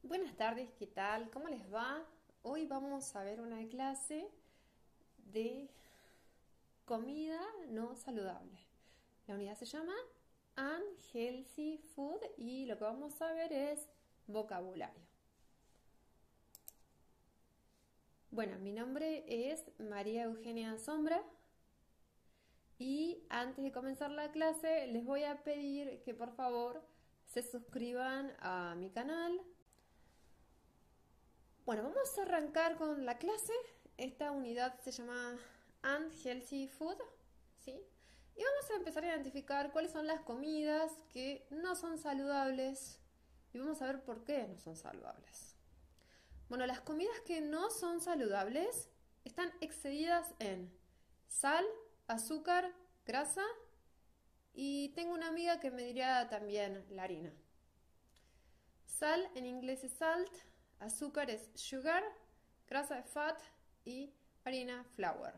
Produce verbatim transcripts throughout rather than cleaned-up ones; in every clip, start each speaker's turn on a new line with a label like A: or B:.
A: Buenas tardes, ¿qué tal? ¿Cómo les va? Hoy vamos a ver una clase de comida no saludable. La unidad se llama Unhealthy Food y lo que vamos a ver es vocabulario. Bueno, mi nombre es María Eugenia Sombra y antes de comenzar la clase les voy a pedir que por favor se suscriban a mi canal. Bueno, vamos a arrancar con la clase. Esta unidad se llama Unhealthy Food, ¿sí? Y vamos a empezar a identificar cuáles son las comidas que no son saludables y vamos a ver por qué no son saludables. Bueno, las comidas que no son saludables están excedidas en sal, azúcar, grasa y tengo una amiga que me diría también la harina. Sal en inglés es salt, azúcar es sugar, grasa es fat y harina flour.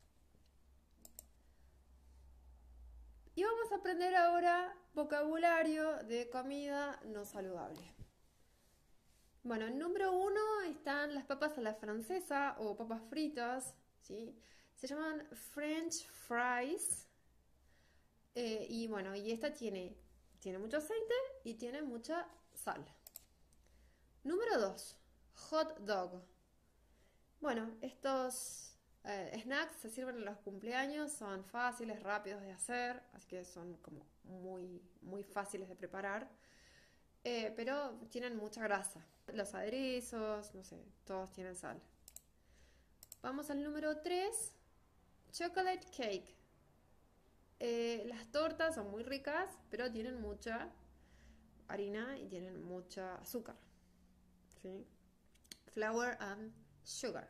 A: Y vamos a aprender ahora vocabulario de comida no saludable. Bueno, en número uno están las papas a la francesa o papas fritas, ¿sí? Se llaman French fries. Eh, y bueno, y esta tiene, tiene mucho aceite y tiene mucha sal. Número dos, hot dog. Bueno, estos eh, snacks se sirven en los cumpleaños, son fáciles, rápidos de hacer, así que son como muy, muy fáciles de preparar, eh, pero tienen mucha grasa. Los aderezos, no sé, todos tienen sal. Vamos al número tres, chocolate cake. Eh, las tortas son muy ricas, pero tienen mucha harina y tienen mucha azúcar. ¿Sí? Flour and sugar.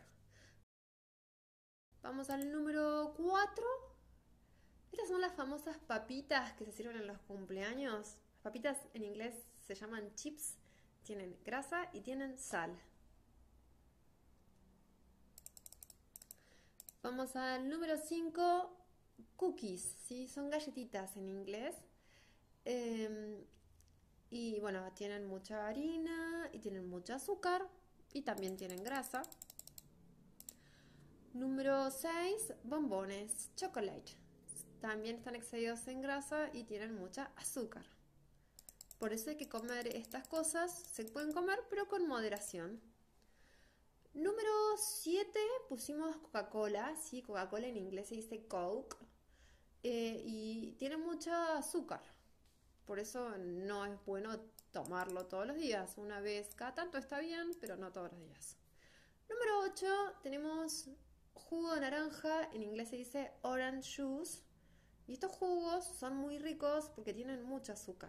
A: Vamos al número cuatro. Estas son las famosas papitas que se sirven en los cumpleaños. Las papitas en inglés se llaman chips. Tienen grasa y tienen sal. Vamos al número cinco. Cookies, ¿sí? Son galletitas en inglés. Eh, y bueno, tienen mucha harina y tienen mucho azúcar y también tienen grasa. Número seis, bombones, chocolate. También están excedidos en grasa y tienen mucha azúcar. Por eso hay que comer estas cosas. Se pueden comer, pero con moderación. Número siete, pusimos Coca-Cola. Sí, Coca-Cola en inglés se dice Coke. Eh, y tiene mucha azúcar. Por eso no es bueno tomarlo todos los días. Una vez cada tanto está bien, pero no todos los días. Número ocho, tenemos jugo de naranja, en inglés se dice orange juice. Y estos jugos son muy ricos porque tienen mucho azúcar.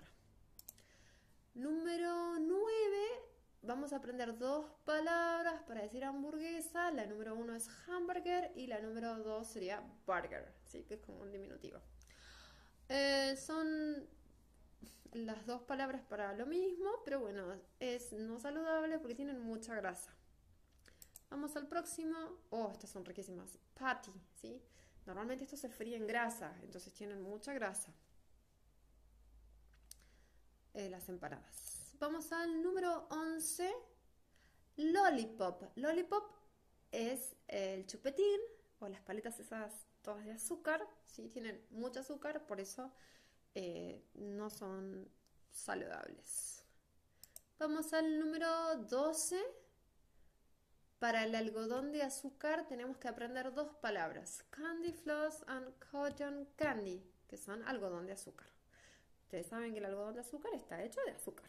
A: Número nueve, vamos a aprender dos palabras para decir hamburguesa. La número uno es hamburger y la número dos sería burger, ¿sí? Que es como un diminutivo. Eh, son las dos palabras para lo mismo, pero bueno, es no saludable porque tienen mucha grasa. Vamos al próximo. Oh, estas son riquísimas. Patty, ¿sí? Normalmente esto se fríe en grasa, entonces tienen mucha grasa. Eh, las empanadas. Vamos al número once. Lollipop. Lollipop es el chupetín o las paletas esas todas de azúcar, ¿sí? Tienen mucho azúcar, por eso eh, no son saludables. Vamos al número doce. Para el algodón de azúcar tenemos que aprender dos palabras, candy floss and cotton candy, que son algodón de azúcar. Ustedes saben que el algodón de azúcar está hecho de azúcar.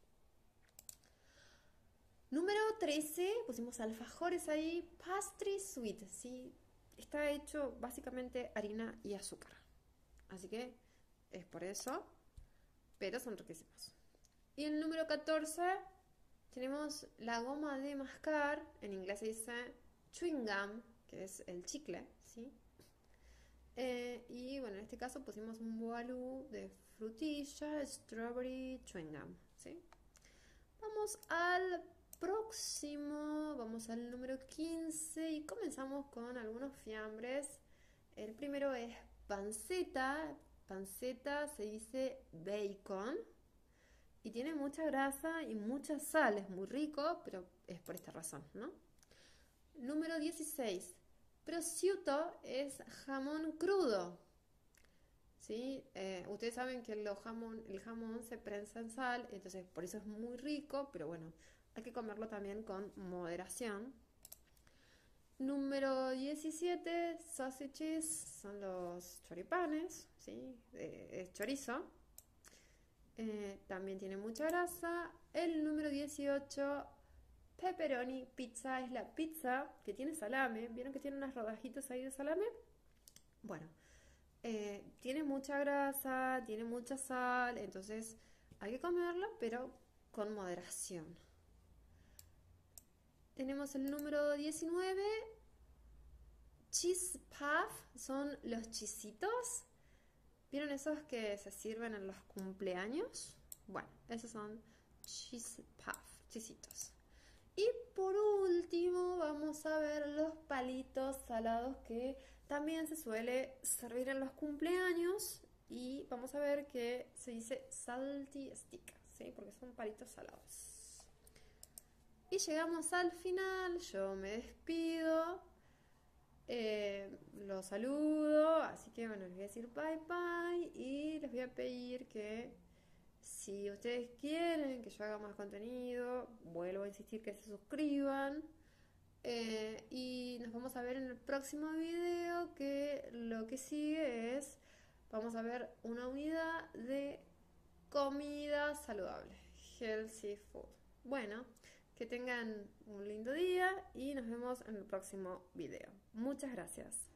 A: Número trece, pusimos alfajores ahí, pastry sweet, ¿sí? Está hecho básicamente harina y azúcar. Así que es por eso, pero son riquísimos. Y el número catorce... tenemos la goma de mascar, en inglés se dice chewing gum, que es el chicle, ¿sí? Eh, y bueno, en este caso pusimos un boalú de frutilla, strawberry, chewing gum, ¿sí? Vamos al próximo, vamos al número quince y comenzamos con algunos fiambres. El primero es panceta, panceta se dice bacon. Y tiene mucha grasa y mucha sal, es muy rico, pero es por esta razón, ¿no? Número dieciséis. Prosciutto es jamón crudo. ¿Sí? Eh, ustedes saben que lo jamón, el jamón se prensa en sal, entonces por eso es muy rico, pero bueno, hay que comerlo también con moderación. Número diecisiete, sausages, son los choripanes, ¿sí? Eh, es chorizo. Eh, también tiene mucha grasa. El número dieciocho, pepperoni pizza, es la pizza que tiene salame. ¿Vieron que tiene unas rodajitas ahí de salame? Bueno, eh, tiene mucha grasa, tiene mucha sal, entonces hay que comerla, pero con moderación. Tenemos el número diecinueve, cheese puff, son los chisitos. ¿Vieron esos que se sirven en los cumpleaños? Bueno, esos son cheese puff, chisitos. Y por último vamos a ver los palitos salados que también se suele servir en los cumpleaños. Y vamos a ver que se dice salty stick, ¿sí? Porque son palitos salados. Y llegamos al final, yo me despido. Eh, los saludo, así que bueno, les voy a decir bye bye y les voy a pedir que si ustedes quieren que yo haga más contenido, vuelvo a insistir que se suscriban. Eh, y nos vamos a ver en el próximo video, que lo que sigue es, vamos a ver una unidad de comida saludable, healthy food. Bueno, que tengan un lindo día y nos vemos en el próximo video. Muchas gracias.